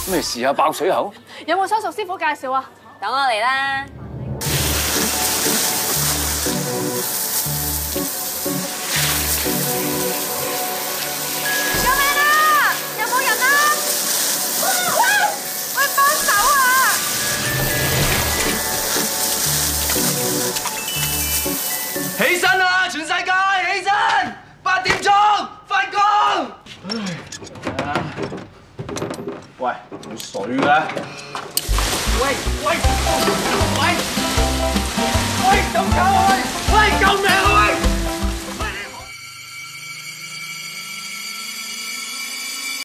咩事啊？爆水喉？ 有冇相熟師傅介紹啊？ 等我嚟啦！ 救命啊！有冇人啊？喂，幫手啊！ 起身啦，全世界起身！8點鐘返工。喂，冇水嘅。喂，救命啊！喂，救命啊！喂！